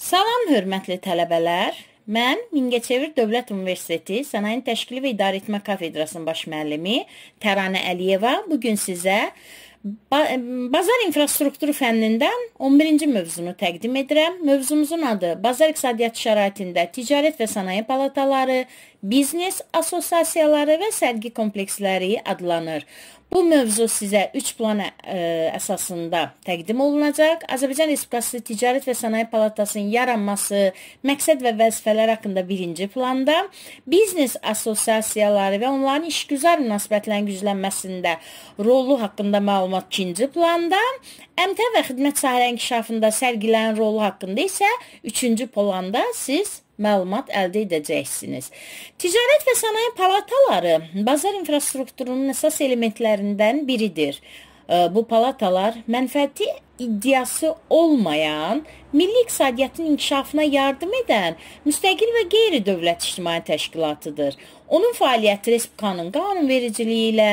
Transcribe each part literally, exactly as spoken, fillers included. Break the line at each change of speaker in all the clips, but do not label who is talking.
Salam, hörmətli tələbələr. Mən Mingəçevir Dövlət Universiteti Sənaye Təşkili və İdarəetmə Kafedrasının baş müəllimi Təranə Əliyeva bugün sizə bazar infrastrukturu fənnindən on birinci mövzunu təqdim edirəm. Mövzumuzun adı bazar iqtisadiyyatı şəraitində ticarət və sənaye palataları, biznes assosiasiyaları və sərgi kompleksləri adlanır. Bu mövzu sizə üç plan ə, əsasında təqdim olunacaq. Azərbaycan Respublikası Ticarət və Sənaye Palatasının yaranması, məqsəd və vəzifələr haqqında birinci planda, biznes assosiasiyaları və onların işgüzar münasibətlərin güclənməsində rolu haqqında məlumat ikinci planda, əmtəə və xidmət sahələri inkişafında sərgilərin rolu haqqında isə üçüncü planda siz məlumat əldə edəcəksiniz. Ticarət və sənaye palataları bazar infrastrukturunun əsas elementlərindən biridir. Bu palatalar mənfəəti iddiası olmayan, milli iqtisadiyyatın inkişafına yardım edən müstəqil və qeyri-dövlət ictimai təşkilatıdır. Onun fəaliyyəti Respublikanın qanunvericiliyi ilə,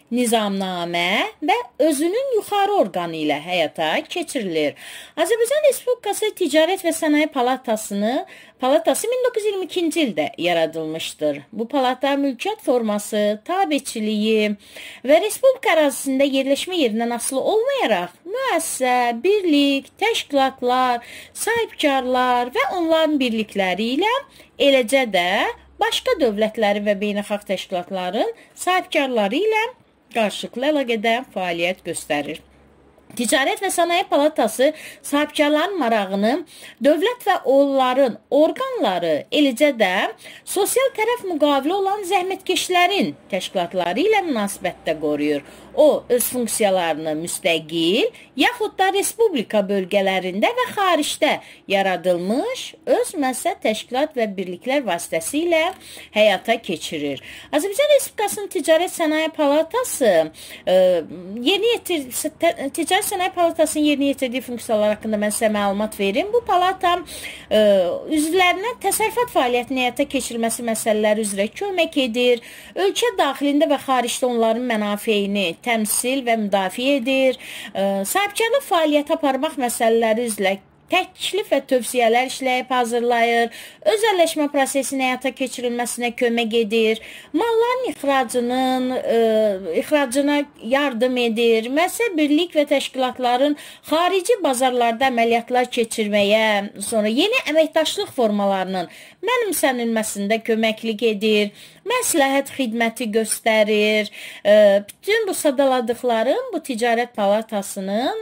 nizamnamə və özünün yuxarı orqanı ilə həyata keçirilir. Azərbaycan Respublikası Ticarət və Sənaye Palatasını Palatası min doqquz yüz iyirmi ikinci ildə yaradılmışdır. Bu palata mülkiyyət forması, tabeçiliyi və Respublika ərazisində yerləşmə yerindən asılı olmayaraq müəssisə, birlik, təşkilatlar, sahibkarlar və onların birlikləri ilə, eləcə də başqa dövlətləri və beynəlxalq təşkilatların sahibkarları ilə qarşılıqlı əlaqədə fəaliyyət göstərir. Ticarət və Sənaye Palatası sahibkarların marağını dövlət və onların orqanları, eləcə də sosial tərəf müqavili olan zəhmətkeşlərin təşkilatları ilə münasibətdə qoruyur. O, öz funksiyalarını müstəqil, yaxud da respublika bölgələrində və xaricdə yaradılmış öz məqsəd təşkilat və birliklər vasitəsilə həyata keçirir. Azərbaycan Respublikasının Ticarət Sənaye Palatası e, yeni yetir, Ticarət Sənaye Palatasının yerinə yetirdiyi funksiyalar haqqında mən sizə məlumat verim. Bu palata e, üzvlərinə təsərrüfat fəaliyyətini həyata keçirilməsi məsələləri üzrə kömək edir. Ölkə daxilində və xaricdə onların mənafeyini təmsil və müdafiə edir. Sahibkarlıq fəaliyyəti aparmaq məsələləri üzrə təklif və tövsiyələr işləyib hazırlayır, özəlləşmə prosesinin həyata keçirilməsinə kömək edir, malların ixracının, e, ixracına yardım edir, müəssisə birlik və təşkilatların xarici bazarlarda əməliyyatlar keçirməyə, sonra yeni əməkdaşlıq formalarının mənimsənilməsində köməklik edir, məsləhət xidməti göstərir. E, bütün bu sadaladıqlarım bu Ticarət Palatasının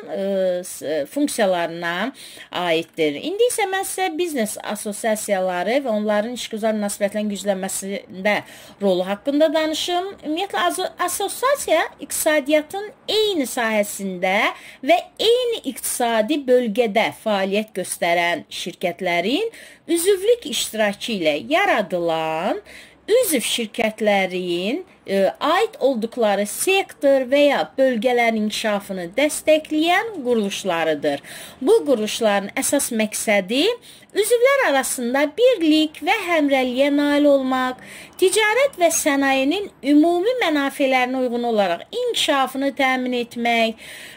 e, funksiyalarına aiddir. İndi isə mən sizə biznes assosiasiyaları və onların işgüzar münasibətlərin güclənməsində rolu haqqında danışım. Ümumiyyətlə, assosiasiya iqtisadiyyatın eyni sahəsində və eyni iqtisadi bölgədə fəaliyyət göstərən şirkətlərin üzvlük iştirakı ilə yaradılan üzv şirkətlərin e, aid olduqları sektor və ya bölgələrin inkişafını dəstəkləyən quruluşlarıdır. Bu quruluşların əsas məqsədi üzvlər arasında birlik və həmrəyliyə nail olmaq, ticarət və sənayenin ümumi mənafələrinə uyğun olaraq inkişafını təmin etmək,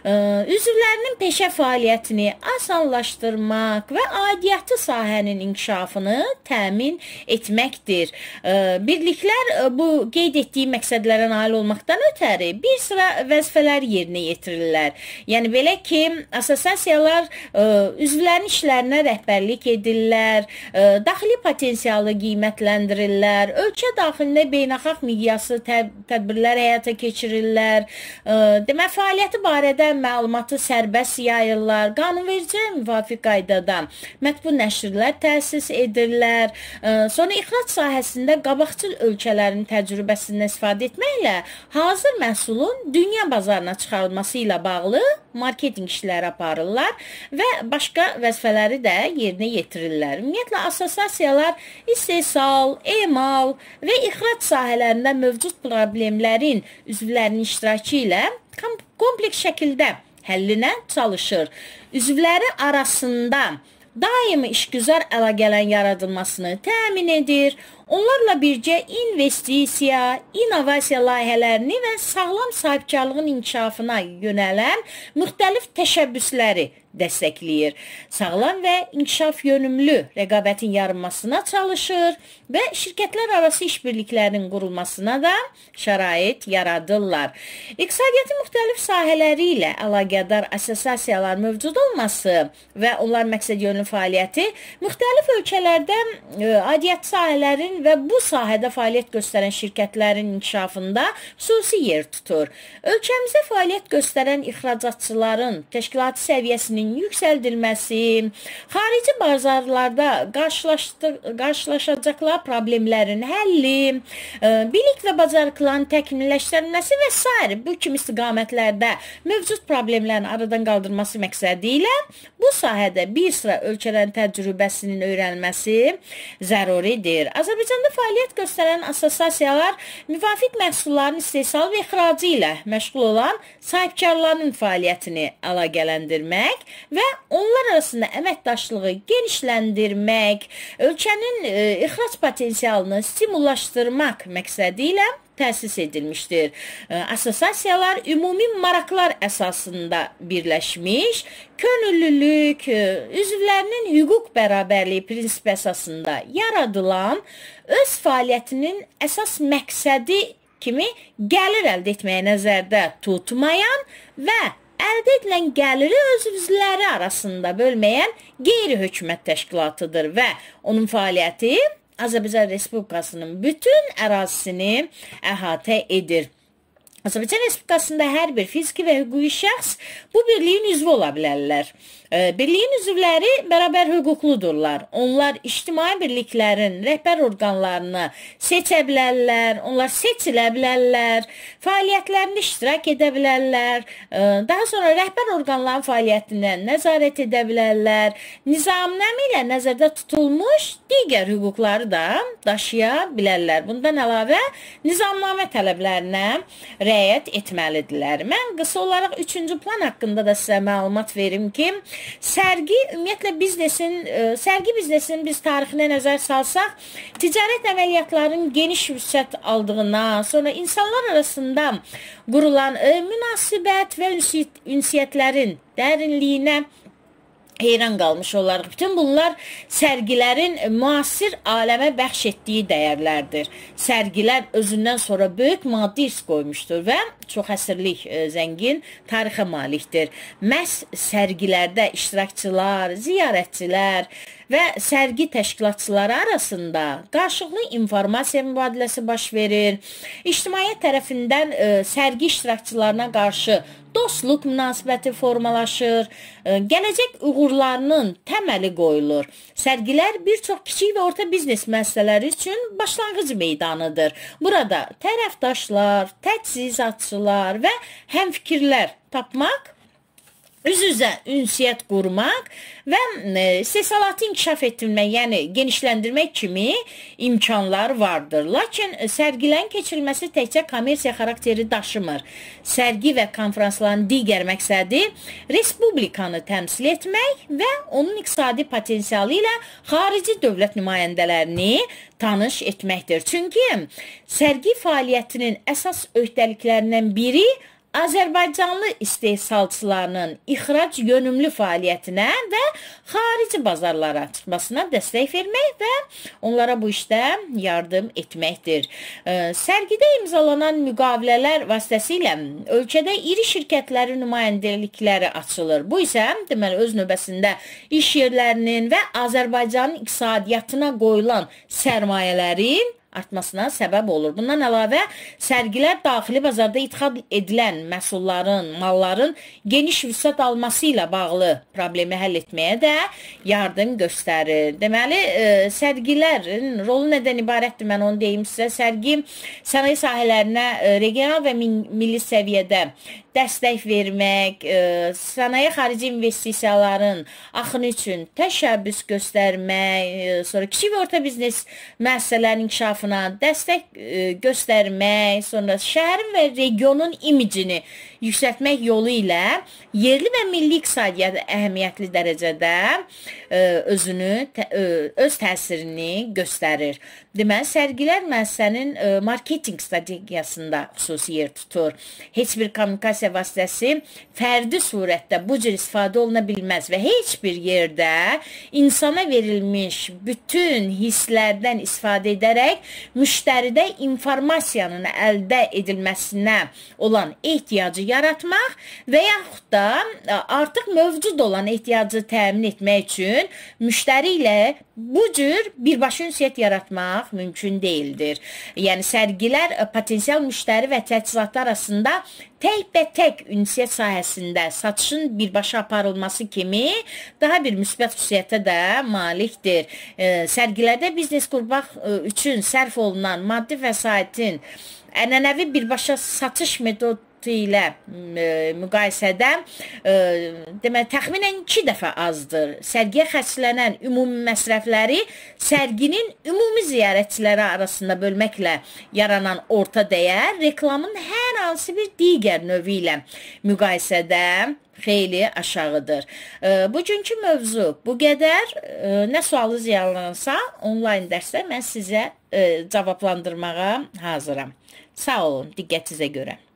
üzvlərinin peşə fəaliyyətini asanlaşdırmaq və aidiyyatı sahənin inkişafını təmin etməkdir. Birliklər bu qeyd etdiyi məqsədlərə nail olmaqdan ötəri bir sıra vəzifələr yerinə yetirirlər. Yəni belə ki, assosiasiyalar üzvlərin işlərinə rəhbərlik edirlər, daxili potensialı qiymətləndirirlər, ölkə daxilində beynəlxalq miqyaslı tədbirlər həyata keçirirlər, demək, fəaliyyəti barədə məlumatı sərbəst yayırlar, qanunvericiliyə müvafiq qaydada mətbu nəşrlər təsis edirlər, sonra ixrac sahəsində qabaqcıl ölkələrin təcrübəsindən istifadə etməklə hazır məhsulun dünya bazarına çıxarılması ilə bağlı marketinq işləri aparırlar və başqa vəzifələri də yerinə yetirirlər. Ümumiyyətlə, assosiasiyalar istehsal, emal və ixrac sahələrində mövcud problemlərin üzvlərinin iştirakı ilə kompleks şəkildə həllinə çalışır. Üzvləri arasında daimi işgüzar əlaqələrin yaradılmasını təmin edir, onlarla birgə investisiya, innovasiya layihələrini və sağlam sahibkarlığın inkişafına yönələn müxtəlif təşəbbüsləri dəstəkləyir. Sağlam və inkişaf yönümlü rəqabətin yaranmasına çalışır və şirkətlər arası işbirliklərinin qurulmasına da şərait yaradırlar. İqtisadiyyatın müxtəlif sahələri ilə əlaqədar assosiasiyalar mövcud olması və onlar məqsədyönlü fəaliyyəti müxtəlif ölkələrdə aidiyyəti sahələrin və bu sahədə fəaliyyət göstərən şirkətlərin inkişafında xüsusi yer tutur. Ölkəmizdə fəaliyyət göstərən ixracatçıların təşkilatı səviyyəsinin yüksəldilməsi, xarici bazarlarda qarşılaşacaqları problemlərin həlli, bilik və bacarıqların təkmilləşdirilməsi və s. bu kimi istiqamətlərdə mövcud problemlərin aradan qaldırılması məqsədi ilə bu sahədə bir sıra ölkələrin təcrübəsinin öyrənilməsi zəruridir. Azərbaycanda fəaliyyət göstərən assosiasiyalar müvafiq məhsulların istehsalı və ixracı ilə məşğul olan sahibkarların fəaliyyətini əlaqələndirmək və onlar arasında əməkdaşlığı genişləndirmək, ölkənin e, ixrac potensialını stimullaşdırmaq məqsədi ilə təsis edilmişdir. Assosiasiyalar ümumi maraqlar əsasında birləşmiş, könüllülük, üzvlərinin hüquq bərabərliyi prinsipi əsasında yaradılan, öz fəaliyyətinin əsas məqsədi kimi gəlir əldə etməyə nəzərdə tutmayan və əldə edilən gəliri öz üzvləri arasında bölməyən qeyri-hökumət təşkilatıdır və onun fəaliyyəti Azərbaycan Respublikasının bütün ərazisini əhatə edir. Azərbaycan Respublikasında hər bir fiziki və hüquqi şəxs bu birliyin üzvü ola bilərlər. Birliyin üzvləri bərabər hüquqludurlar. Onlar ictimai birliklərin rəhbər orqanlarını seçə bilərlər, onlar seçilə bilərlər, fəaliyyətlərində iştirak edə bilərlər, daha sonra rəhbər orqanların fəaliyyətinə nəzarət edə bilərlər, nizamnamə ilə nəzərdə tutulmuş digər hüquqları da daşıya bilərlər. Bundan əlavə nizamnamə tələblərinə riayət etməlidirlər. Mən qısa olaraq üçüncü plan haqqında da sizə məlumat verim ki, sərgi ümumiyyətlə biznesin, sərgi biznesinin biz tarixinə nəzər salsaq, ticarət əməliyyatlarının geniş vüsət aldığına, sonra insanlar arasında qurulan münasibət və ünsiyyətlərin dərinliyinə heyran qalmış olaraq. Bütün bunlar sərgilərin müasir aləmə bəxş etdiyi dəyərlərdir. Sərgilər özündən sonra böyük maddi risk qoymuşdur və çox əsrlik zəngin tarixə malikdir. Məhz sərgilərdə iştirakçılar, ziyarətçilər və sərgi təşkilatçıları arasında qarşılıqlı informasiya mübadiləsi baş verir. İctimaiyyət tərəfindən e, sərgi iştirakçılarına qarşı dostluq münasibəti formalaşır, gələcək uğurlarının təməli qoyulur. Sərgilər bir çox kiçik və orta biznes müəssisələri üçün başlanğıc meydanıdır. Burada tərəfdaşlar, təchizatçılar və həmfikirlər tapmaq, üz-üzə ünsiyyət qurmaq və istehsalatı inkişaf etdirmək, yəni genişləndirmək kimi imkanlar vardır. Lakin sərgilərin keçirilməsi təkcə kommersiya xarakteri daşımır. Sərgi və konferansların digər məqsədi respublikanı təmsil etmək və onun iqtisadi potensialı ilə xarici dövlət nümayəndələrini tanış etməkdir. Çünki sərgi fəaliyyətinin əsas öhdəliklərindən biri Azərbaycanlı istehsalçılarının ixrac yönümlü fəaliyyətinə və xarici bazarlara çıxmasına dəstək vermək və onlara bu işdə yardım etməkdir. Sərgidə imzalanan müqavilələr vasitəsilə ölkədə iri şirkətlərin nümayəndəlikləri açılır. Bu isə deməli öz növbəsində iş yerlərinin və Azərbaycanın iqtisadiyyatına qoyulan sərmayələrin artmasına səbəb olur. Bundan əlavə, sərgilər daxili bazarda ixrac edilən məhsulların, malların geniş vüsət alması ilə bağlı problemi həll etməyə də yardım göstərir. Deməli, e, sərgilərin rolu nədən ibarətdir? Mən onu deyim sizə. Sərgi sənaye sahələrinə e, regional və milli səviyyədə dəstək vermək, e, sənaye xarici investisiyaların axını üçün təşəbbüs göstərmək, e, sonra kiçik və orta biznes müəssisələrin inkişafına dəstək e, göstərmək, sonra şəhərin və regionun imicini yüksəltmək yolu ilə yerli və milli iqtisadiyyat əhəmiyyətli dərəcədə ə, özünü, tə, ə, öz təsirini göstərir. Deməli, sərgilər müəssisənin ə, marketinq strategiyasında xüsusi yer tutur. Heç bir kommunikasiya vasitəsi fərdi surətdə bu cür istifadə oluna bilməz və heç bir yerdə insana verilmiş bütün hisslərdən istifadə edərək müştəridə informasiyanın əldə edilməsinə olan ehtiyacı yaratmaq və yaxud da artıq mövcud olan ehtiyacı təmin etmək üçün müştəri ilə bu cür birbaşa ünsiyyət yaratmaq mümkün deyildir. Yəni, sərgilər potensial müştəri və təchizatlar arasında tək-bətək ünsiyyət sahəsində satışın birbaşa aparılması kimi daha bir müsbət xüsusiyyətə də malikdir. E, sərgilərdə biznes qurmaq üçün sərf olunan maddi vəsaitin ənənəvi birbaşa satış metodu ilə e, müqayisədə e, demək, təxminən iki dəfə azdır. Sərgiyə xərclənən ümumi məsrəfləri sərginin ümumi ziyarətçiləri arasında bölməklə yaranan orta dəyər reklamın hər hansı bir digər növü ilə müqayisədə xeyli aşağıdır. E, bugünkü mövzu bu qədər. E, nə sualı ziyalansa onlayn dərsdə mən sizə e, cavablandırmağa hazıram. Sağ olun, diqqətinizə görə.